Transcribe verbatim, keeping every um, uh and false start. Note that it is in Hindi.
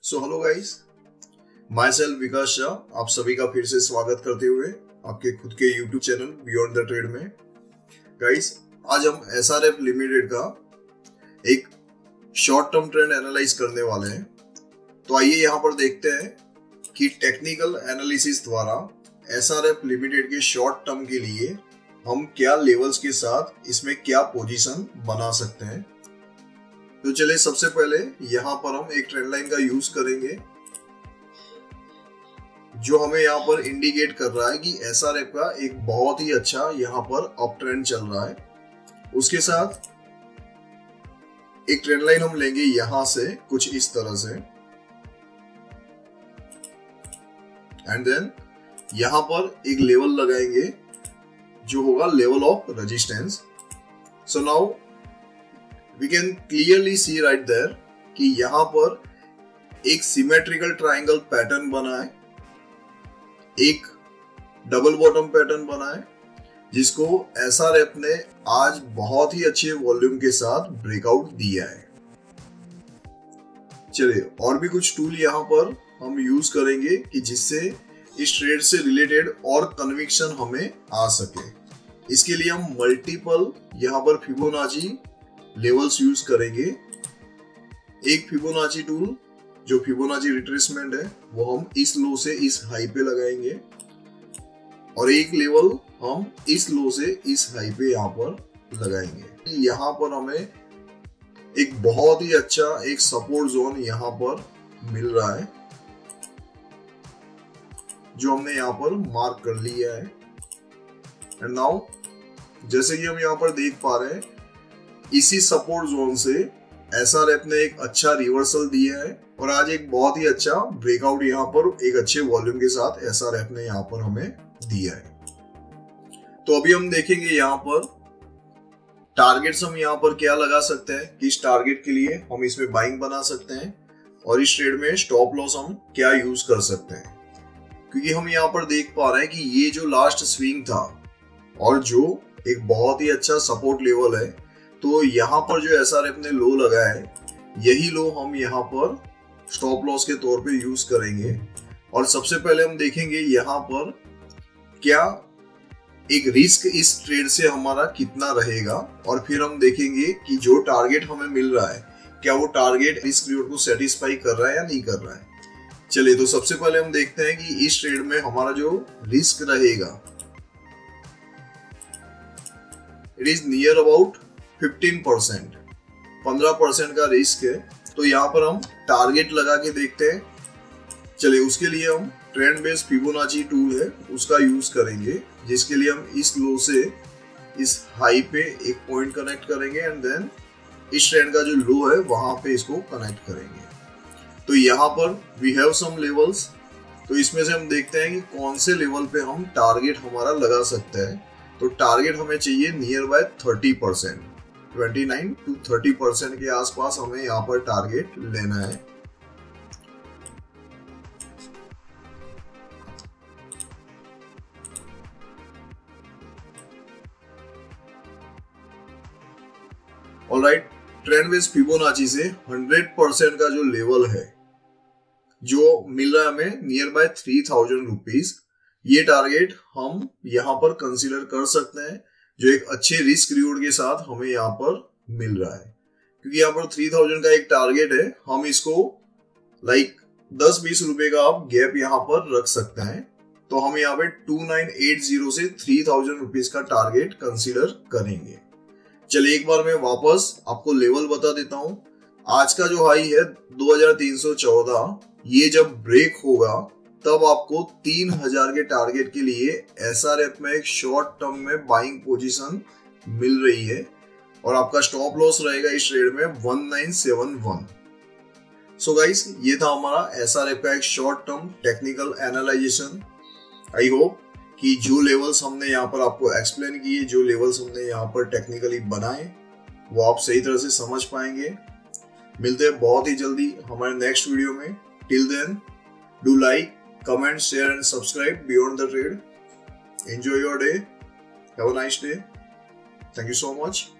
सो hello guys, myself Vikas Shah आप सभी का फिर से स्वागत करते हुए आपके खुद के YouTube channel beyond the trade में। गाइस, आज हम एस आर एफ लिमिटेड का एक शॉर्ट टर्म ट्रेंड एनालाइज करने वाले हैं। तो आइए यहाँ पर देखते हैं कि टेक्निकल एनालिसिस द्वारा एस आर एफ लिमिटेड के शॉर्ट टर्म के लिए हम क्या लेवल्स के साथ इसमें क्या पोजीशन बना सकते हैं। तो चलिए सबसे पहले यहाँ पर हम एक ट्रेंड लाइन का यूज करेंगे जो हमें यहाँ पर इंडिकेट कर रहा है कि एस आर एफ का एक बहुत ही अच्छा यहाँ पर अप ट्रेंड चल रहा है। उसके साथ एक ट्रेंड लाइन हम लेंगे यहां से कुछ इस तरह से, एंड देन यहां पर एक लेवल लगाएंगे जो होगा level of resistance. So now we can clearly see right there कि यहां पर एक सिमेट्रिकल ट्रायंगल पैटर्न बना है, एक डबल बॉटम पैटर्न बना है जिसको एस आर एफ ने आज बहुत ही अच्छे वॉल्यूम के साथ ब्रेकआउट दिया है। चलिए और भी कुछ टूल यहां पर हम यूज करेंगे कि जिससे इस ट्रेड से रिलेटेड और कन्विक्शन हमें आ सके। इसके लिए हम मल्टीपल यहां पर फिबोनाची लेवल्स यूज करेंगे। एक फिबोनाची टूल जो फिबोनाची रिट्रेसमेंट है वो हम इस लो से इस हाई पे लगाएंगे, और एक लेवल हम इस लो से इस हाई पे यहाँ पर लगाएंगे। यहाँ पर हमें एक बहुत ही अच्छा एक सपोर्ट जोन यहाँ पर मिल रहा है जो हमने यहाँ पर मार्क कर लिया है। एंड नाउ जैसे कि हम यहाँ पर देख पा रहे हैं, इसी सपोर्ट जोन से एस आर एफ ने एक अच्छा रिवर्सल दिया है और आज एक बहुत ही अच्छा ब्रेकआउट यहाँ पर एक अच्छे वॉल्यूम के साथ एस आर एफ ने यहाँ पर हमें दिया है। तो अभी हम देखेंगे यहाँ पर टारगेट्स हम यहाँ पर क्या लगा सकते हैं, किस टारगेट के लिए हम इसमें बाइंग बना सकते हैं और इस ट्रेड में स्टॉप लॉस हम क्या यूज कर सकते हैं। क्योंकि हम यहाँ पर देख पा रहे हैं कि ये जो लास्ट स्विंग था और जो एक बहुत ही अच्छा सपोर्ट लेवल है, तो यहाँ पर जो एस आर एफ ने लो लगाया है यही लो हम यहाँ पर स्टॉप लॉस के तौर पे यूज करेंगे। और सबसे पहले हम देखेंगे यहाँ पर क्या एक रिस्क इस ट्रेड से हमारा कितना रहेगा, और फिर हम देखेंगे कि जो टारगेट हमें मिल रहा है क्या वो टारगेट रिस्क रिवॉर्ड को सेटिस्फाई कर रहा है या नहीं कर रहा है। चलिए तो सबसे पहले हम देखते हैं कि इस ट्रेड में हमारा जो रिस्क रहेगा it is near about fifteen percent, पंद्रह परसेंट का रिस्क है। तो यहाँ पर हम टारगेट लगा के देखते हैं। चलिए उसके लिए हम ट्रेंड बेस्ड फिबोनाची टूल है उसका यूज करेंगे, जिसके लिए हम इस लो से इस हाई पे एक पॉइंट कनेक्ट करेंगे एंड देन इस ट्रेंड का जो लो है वहां पे इसको कनेक्ट करेंगे। तो यहाँ पर वी हैव सम लेवल्स, तो इसमें से हम देखते हैं कि कौन से लेवल पे हम टारगेट हमारा लगा सकते हैं। तो टारगेट हमें चाहिए near by thirty percent, twenty nine to thirty percent के आसपास हमें यहाँ पर टारगेट लेना है। ऑलराइट, ट्रेंड बेस्ड फिबोनाची से हंड्रेड परसेंट का जो लेवल है जो मिल रहा है हमें near by three thousand rupees, ये टारगेट हम यहाँ पर कंसीडर कर सकते हैं जो एक अच्छे रिस्क रिवॉर्ड के साथ हमें यहाँ पर मिल रहा है। क्योंकि यहाँ पर थ्री थाउजेंड का एक टारगेट है, हम इसको लाइक दस बीस रुपए का आप गैप यहाँ पर रख सकते हैं। तो हम यहाँ पे टू नाइन एट जीरो से थ्री थाउजेंड रुपीज का टारगेट कंसीडर करेंगे। चलिए एक बार मैं वापस आपको लेवल बता देता हूं। आज का जो हाई है दो हजार तीन सौ चौदह, ये जब ब्रेक होगा तब आपको तीन हजार के टारगेट के लिए एस आर एफ में एक शॉर्ट टर्म में बाइंग पोजीशन मिल रही है और आपका स्टॉप लॉस रहेगा इस ट्रेड में one nine seven one. So guys, ये था हमारा एस आर एफ का एक short term technical analysation. I hope कि जो लेवल्स हमने यहाँ पर आपको एक्सप्लेन किए, जो लेवल्स हमने यहाँ पर टेक्निकली बनाए, वो आप सही तरह से समझ पाएंगे। मिलते हैं बहुत ही जल्दी हमारे नेक्स्ट वीडियो में। Till then do like, comment, share and subscribe Beyond the Trade. Enjoy your day. Have a nice day. Thank you so much.